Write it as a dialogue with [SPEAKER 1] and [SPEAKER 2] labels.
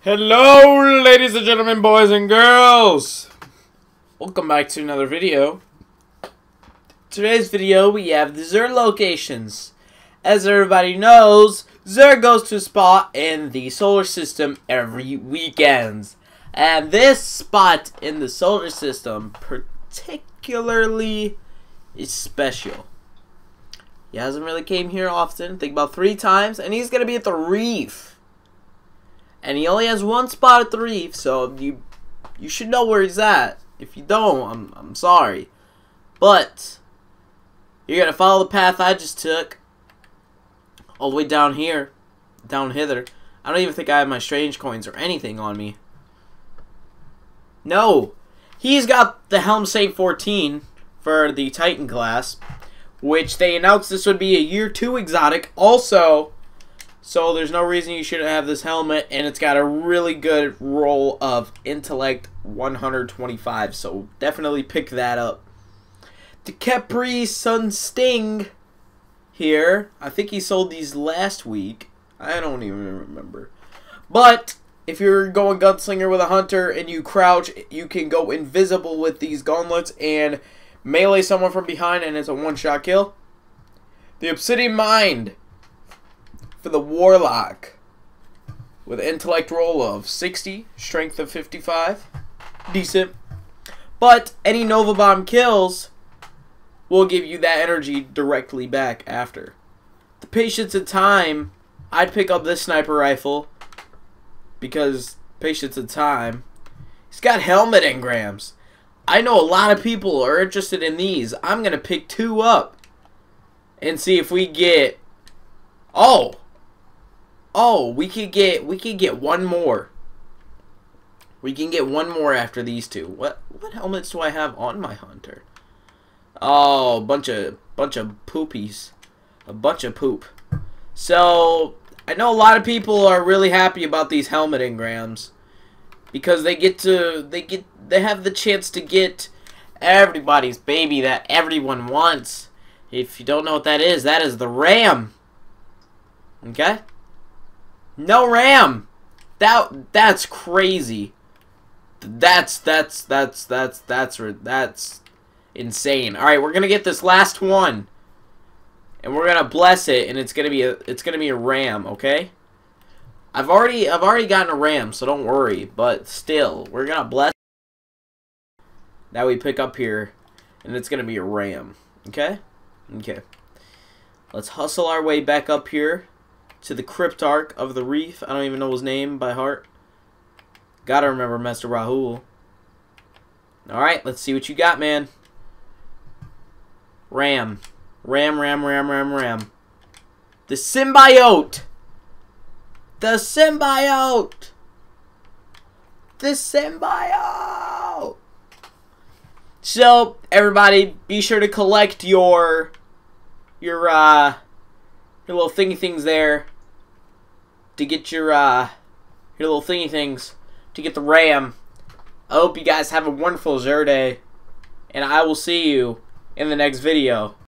[SPEAKER 1] Hello, ladies and gentlemen, boys and girls. Welcome back to another video. Today's video, we have the XURDAY locations. As everybody knows, XURDAY goes to a spot in the solar system every weekend. And this spot in the solar system particularly is special. He hasn't really came here often, I think about 3 times, and he's going to be at the reef. And he only has one spot at the reef, so you should know where he's at. If you don't, I'm sorry. But you're gonna follow the path I just took, all the way down here, down hither. I don't even think I have my strange coins or anything on me. No, he's got the Helm Saint 14 for the Titan class, which they announced this would be a Year 2 exotic. Also, so there's no reason you shouldn't have this helmet, and it's got a really good roll of intellect 125, so definitely pick that up. The Capri Sun Sting here, I think he sold these last week. I don't even remember. But if you're going gunslinger with a hunter and you crouch, you can go invisible with these gauntlets and melee someone from behind, and it's a one-shot kill. The Obsidian Mind for the Warlock, with an intellect roll of 60, strength of 55, decent. But any Nova Bomb kills will give you that energy directly back after. The Patience of Time, I'd pick up this sniper rifle because Patience of Time. He's got helmet engrams. I know a lot of people are interested in these. I'm gonna pick 2 up and see if we get. Oh, we could get one more. We can get one more after these 2. What helmets do I have on my hunter? Oh, bunch of poopies. A bunch of poop. So, I know a lot of people are really happy about these helmet engrams because they have the chance to get everybody's baby that everyone wants. If you don't know what that is the RAM. Okay? No RAM. That's crazy. That's insane. All right, we're gonna get this last one, and we're gonna bless it, and it's gonna be a RAM. Okay. I've already gotten a RAM, so don't worry. But still, we're gonna bless that we pick up here, and it's gonna be a RAM. Okay. Okay. Let's hustle our way back up here to the Cryptarch of the Reef. I don't even know his name by heart. Gotta remember Master Rahul. Alright, let's see what you got, man. Ram. Ram. The Symbiote! The Symbiote! The Symbiote! So, everybody, be sure to collect your little thingy things there to get your little thingy things to get the RAM. I hope you guys have a wonderful XURDAY, and I will see you in the next video.